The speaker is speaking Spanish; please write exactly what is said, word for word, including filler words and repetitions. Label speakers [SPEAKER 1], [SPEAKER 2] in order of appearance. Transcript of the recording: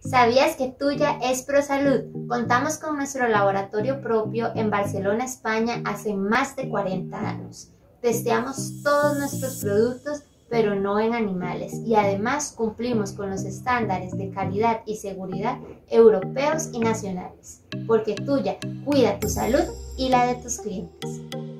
[SPEAKER 1] ¿Sabías que Tuya es ProSalud? Contamos con nuestro laboratorio propio en Barcelona, España, hace más de cuarenta años. Testeamos todos nuestros productos, pero no en animales, y además cumplimos con los estándares de calidad y seguridad europeos y nacionales. Porque Tuya cuida tu salud y la de tus clientes.